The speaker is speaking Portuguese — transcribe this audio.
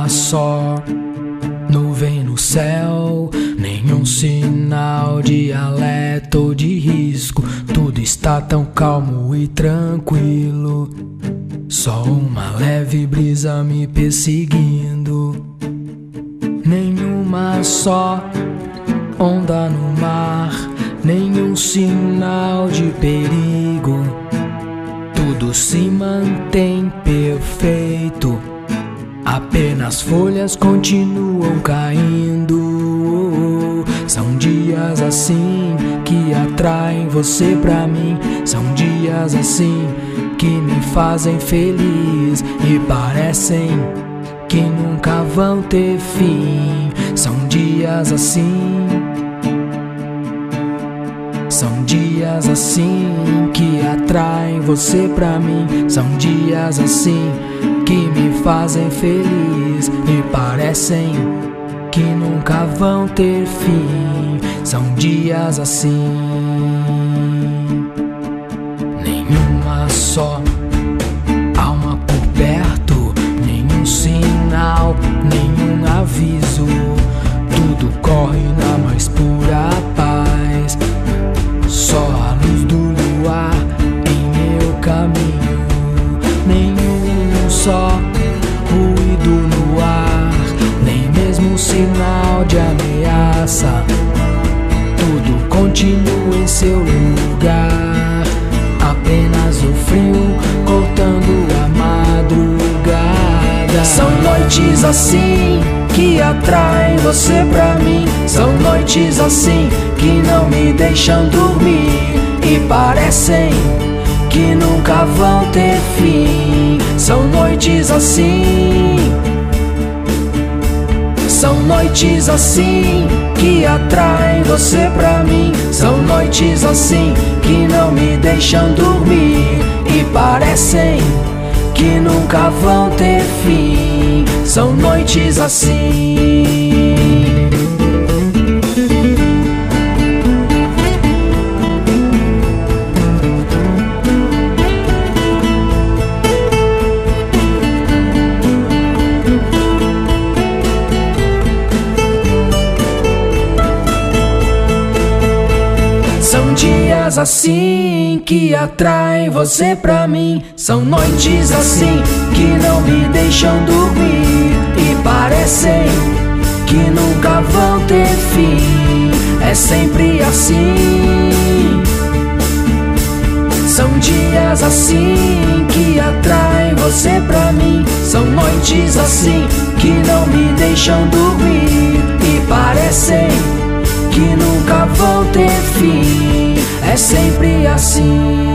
Nenhuma só nuvem no céu, nenhum sinal de alerta ou de risco. Tudo está tão calmo e tranquilo, só uma leve brisa me perseguindo. Nenhuma só onda no mar, nenhum sinal de perigo. Tudo se mantém perfeito, apenas folhas continuam caindo. São dias assim que atraem você pra mim. São dias assim que me fazem feliz e parecem que nunca vão ter fim. São dias assim, são dias assim que atraem você pra mim. São dias assim que me fazem feliz e parecem que nunca vão ter fim. São dias assim. Nenhuma só alma por perto, nenhum sinal, nenhum aviso. Tudo corre na mais pura paz, só a luz do luar em meu caminho. Nenhum só ruído no ar, nem mesmo sinal de ameaça. Tudo continua em seu lugar, apenas o frio cortando a madrugada. São noites assim que atraem você pra mim. São noites assim que não me deixam dormir e parecem que nunca vão ter fim. São noites assim, são noites assim que atraem você pra mim. São noites assim que não me deixam dormir e parecem que nunca vão ter fim. São noites assim. São dias assim que atraem você pra mim. São noites assim que não me deixam dormir e parecem que nunca vão ter fim. É sempre assim. São dias assim que atraem você pra mim. São noites assim que não me deixam dormir e parecem que nunca vão ter fim. É sempre assim.